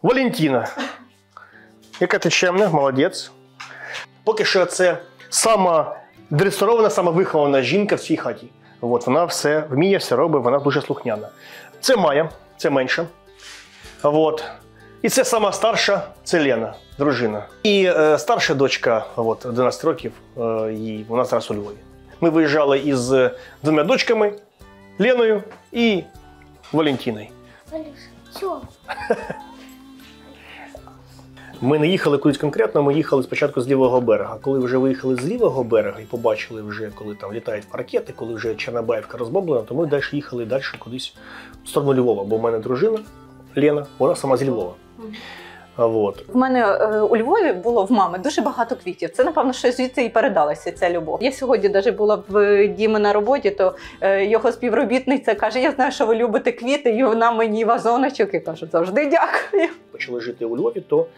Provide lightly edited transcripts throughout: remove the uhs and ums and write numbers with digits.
Валентина. Яка ти чемна, молодець. Поки що це сама дресирована, сама вихована жінка в цій хаті. От, вона все вміє, все робить, вона дуже слухняна. Це Майя, це менша. От. І це сама старша, це Лена, дружина. І старша дочка, 11 років, вона зараз у Львові. Ми виїжджали із двома дочками, Леною і Валентиною. Ми не їхали кудись конкретно, ми їхали спочатку з лівого берега. Коли вже виїхали з лівого берега і побачили вже, коли там літають ракети, коли вже Чорнобаївка розбомблена, то ми далі їхали кудись в сторону Львова, бо в мене дружина Лена, вона сама з Львова. Вот. В мене у Львові було в мами дуже багато квітів. Це, напевно, що звідси і передалася ця любов. Я сьогодні навіть була в Дімі на роботі, то його співробітниця каже, я знаю, що ви любите квіти, і вона мені вазоночок, і кажу, завжди дякую. Почали жити у Львові, то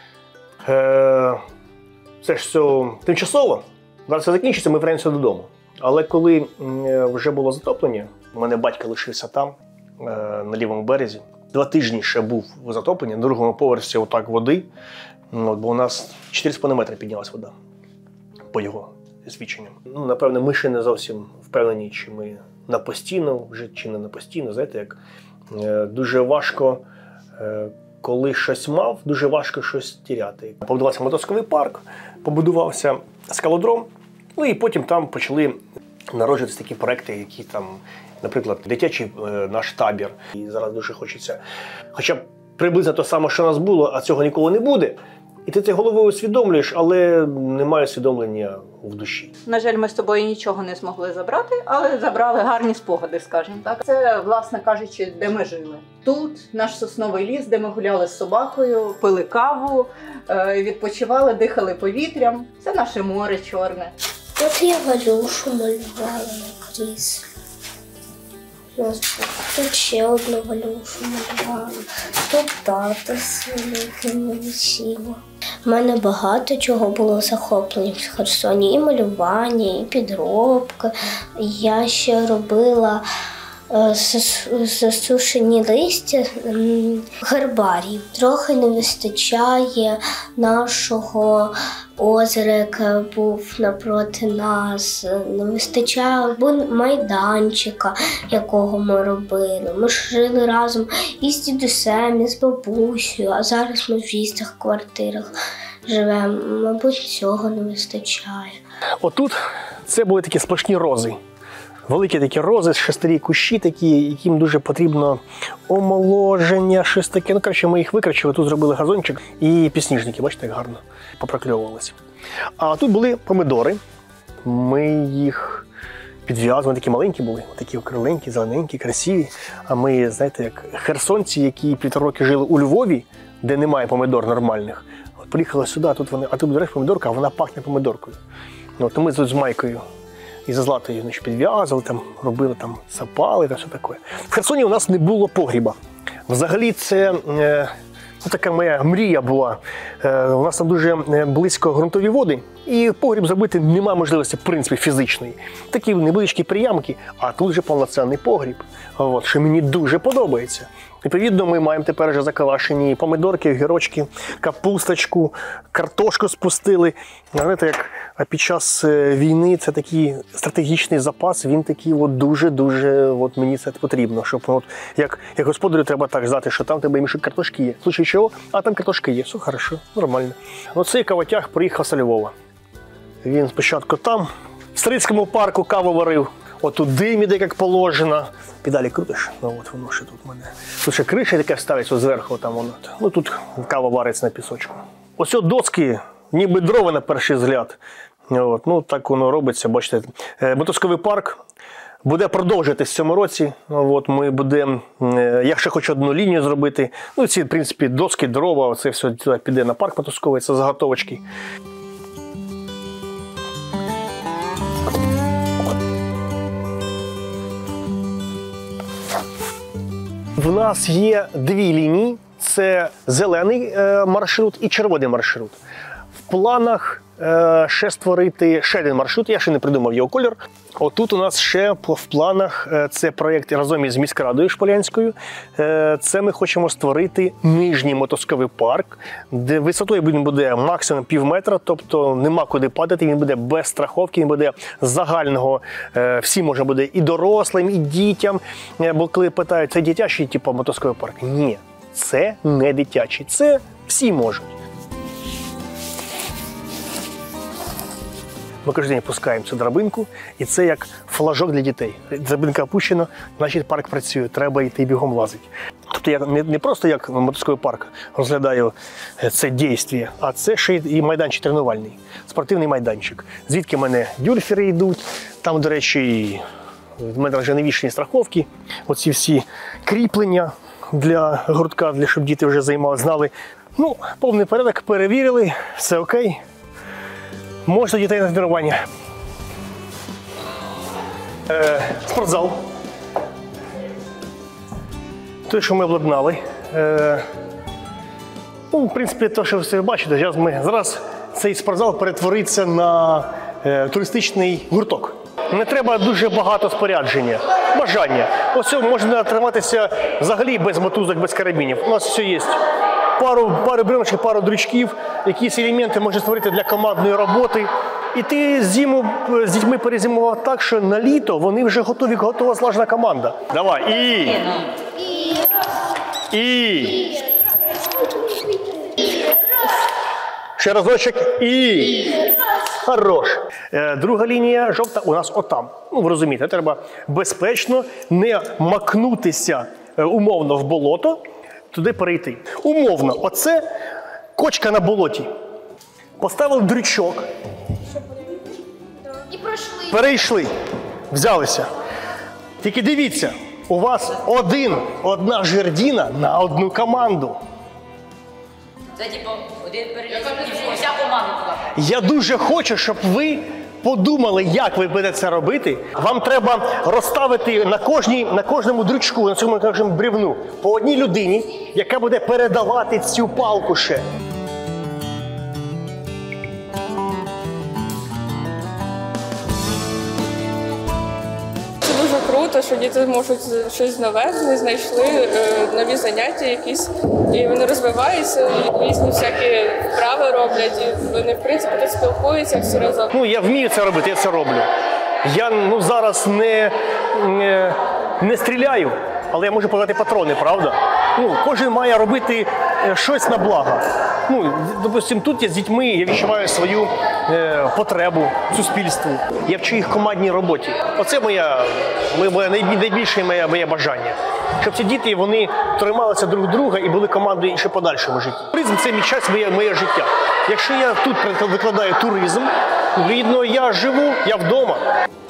це ж все тимчасово. Зараз це закінчиться, ми вернемося додому. Але коли вже було затоплення, у мене батько лишився там, на лівому березі. 2 тижні ще був у затопленні, на другому поверсі отак води, бо у нас 4,5 метри піднялась вода, по його свідченням. Напевно, ми ще не зовсім впевнені, чи ми на постійно, вже чи не на постійно, знаєте, як дуже важко, коли щось мав, дуже важко щось тіряти. Побудувався мотузковий парк, побудувався скалодром, і потім там почали народжуватися такі проекти, які там, наприклад, дитячий наш табір. І зараз дуже хочеться, хоча б приблизно те саме, що у нас було, а цього ніколи не буде. І ти це головою усвідомлюєш, але немає усвідомлення в душі. На жаль, ми з тобою нічого не змогли забрати, але забрали гарні спогади, скажімо так. Це, власне кажучи, де ми жили. Тут наш сосновий ліс, де ми гуляли з собакою, пили каву, відпочивали, дихали повітрям. Це наше море чорне. От я Валюшу малювала на кріслі. Тут ще одну Валюшу малювала. Тут тата з великими висіла. У мене багато чого було захоплень в Херсоні. І малювання, і підробка. Я ще робила засушені листя гербарій. Трохи не вистачає нашого озера, яке був напроти нас. Не вистачає майданчика, якого ми робили. Ми ж жили разом із дідусем, і з бабусею, а зараз ми в різних квартирах живемо. Мабуть, цього не вистачає. Отут це були такі сплошні рози. Великі такі рози, шестирі кущі такі, яким дуже потрібно омоложення, щось таке. Ну, коротше, ми їх викрачили, тут зробили газончик і підсніжники, бачите, як гарно попрокльовувалися. А тут були помидори. Ми їх підв'язували, такі маленькі були, такі округленькі, зелененькі, красиві. А ми, знаєте, як херсонці, які 1,5 роки жили у Львові, де немає помидор нормальних, от приїхали сюди, а тут береш помидорка, а вона пахне помидоркою. От, ми тут з Майкою і за Златою підв'язували, там, робили, там, сапали та все таке. В Херсоні у нас не було погріба. Взагалі це така моя мрія була. У нас там дуже близько ґрунтові води, і погріб зробити немає можливості, в принципі, фізичної. Такі невеличкі приямки, а тут вже повноцінний погріб, от, що мені дуже подобається. Відповідно, ми маємо тепер вже заквашені помидорки, огірочки, капусточку, картошку спустили. Знаєте, як під час війни це такий стратегічний запас, він такий дуже-дуже мені це потрібно. Щоб як господарю треба так знати, що там в тебе мішок картошки є. В случае чого, а там картошка є, все хорошо, нормально. Цей кавотяг приїхав з Львова. Він спочатку там, в Стрийському парку каву варив. Отут дим іде, як положено. Педалі крутиш, от воно ще тут в мене. Тут ще криша така ставиться зверху, там воно. Ну тут кава вариться на пісочку. Ось доски, ніби дрова на перший взгляд. От, ну так воно робиться, бачите. Мотузковий парк буде продовжуватись в цьому році. От, ми будемо, я ще хочу одну лінію зробити. Ну ці, в принципі, доски, дрова, це все туди піде на парк мотузковий, це заготовочки. В нас є 2 лінії, це зелений маршрут і червоний маршрут. В планах ще створити ще один маршрут, я ще не придумав його колір. Отут у нас ще в планах це проєкт разом із міськрадою Шполянською. Це ми хочемо створити нижній мотузковий парк, де висотою він буде максимум пів метра, тобто нема куди падати, він буде без страховки, він буде загального, всі може буде і дорослим, і дітям. Бо коли питають, це дитячий типу мотузковий парк? Ні, це не дитячий, це всі можуть. Ми кожен день пускаємо цю драбинку, і це як флажок для дітей. Драбинка опущена, значить парк працює, треба йти бігом лазити. Тобто я не просто як мотузковий парк розглядаю це дійство, а це ще і майданчик тренувальний, спортивний майданчик. Звідки в мене дюрфери йдуть, там, до речі, в мене вже навішені страховки, оці всі кріплення для гуртка, щоб діти вже знали. Ну, повний порядок, перевірили, все окей. Можна дітей на тренування. Спортзал. Те, що ми обладнали. Ну, в принципі, те, що ви бачите, зараз цей спортзал перетвориться на туристичний гурток. Не треба дуже багато спорядження, бажання. Ось можна триматися взагалі без мотузок, без карабінів. У нас все є. Пару бревночок, пару дрючків, якісь елементи можна створити для командної роботи. І ти зиму з дітьми перезимував так, що на літо вони вже готова слажена команда. Давай, і. Ще разочок, і. Хорош. Друга лінія жовта у нас отам. Ну, ви розумієте, треба безпечно не макнутися умовно в болото, туди перейти. Умовно, оце кочка на болоті. Поставили дрючок. І пройшли. Перейшли. Взялися. Тільки дивіться, у вас одна жердіна на одну команду. Це типу один переліз і вся команда туди. Я дуже хочу, щоб ви подумали, як ви будете це робити. Вам треба розставити на кожному дрючку, на цьому бревну, по одній людині, яка буде передавати цю палку ще. Це дуже круто, що діти можуть щось нове, вони знайшли нові заняття якісь, і вони розвиваються, і різні всякі вправи роблять, і вони, в принципі, тут спілкуються всі разом. Ну, я вмію це робити, я це роблю. Я зараз не стріляю, але я можу подати патрони, правда? Ну, кожен має робити щось на благо. Ну, допустим, тут я з дітьми, я відчуваю свою потребу суспільству. Я вчу їх командній роботі. Оце найбільше моє бажання. Щоб ці діти, вони трималися друг друга і були командою ще в подальшому житті. Туризм – це мій час, моє життя. Якщо я тут викладаю туризм, відповідно, я живу, я вдома.